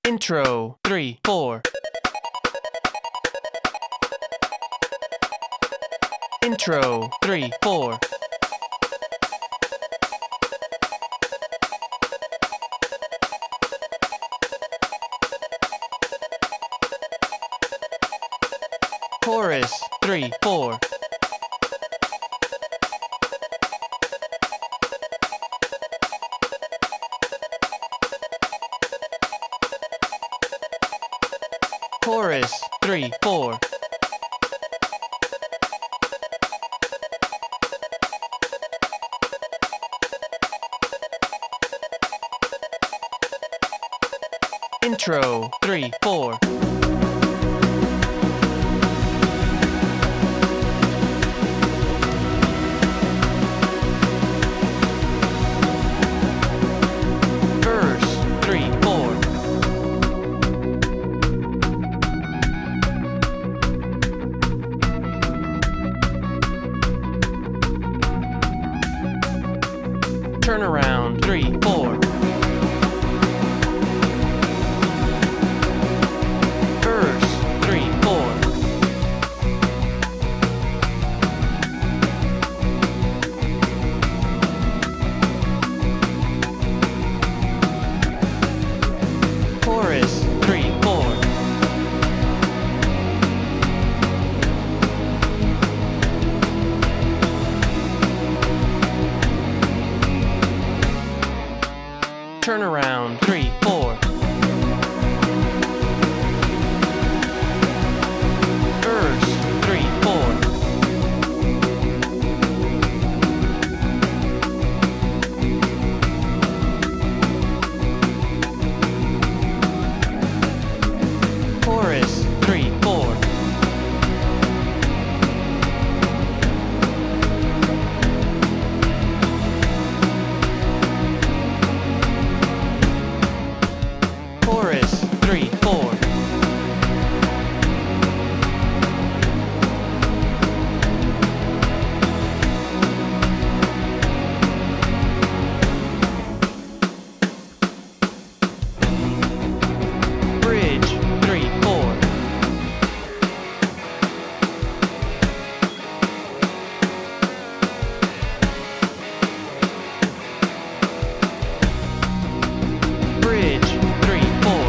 Intro 3, 4. Intro 3, 4. Chorus 3, 4. Chorus 3, 4. Intro 3, 4. Verse 3, 4. Turnaround 3, 4. Verse 3, 4. Chorus 3, 4. Turnaround 3, 4. Verse 3, 4. Chorus 3, 4. Chorus 3, 4. Bridge 3, 4. Bridge 3, 4.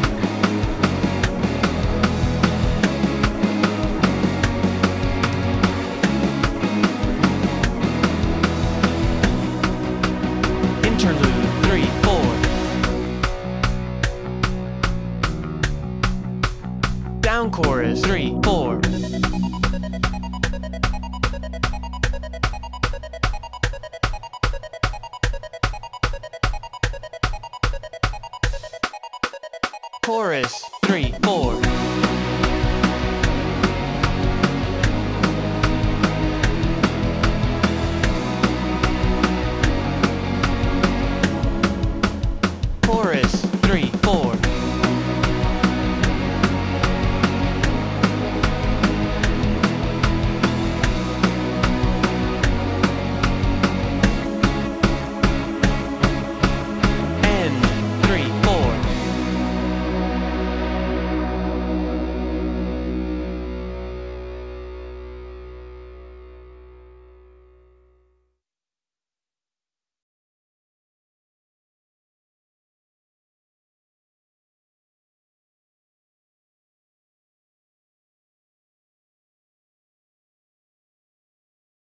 Interlude 3, 4. Down chorus 3, 4. Chorus 3, 4. Chorus 3, 4. End 3,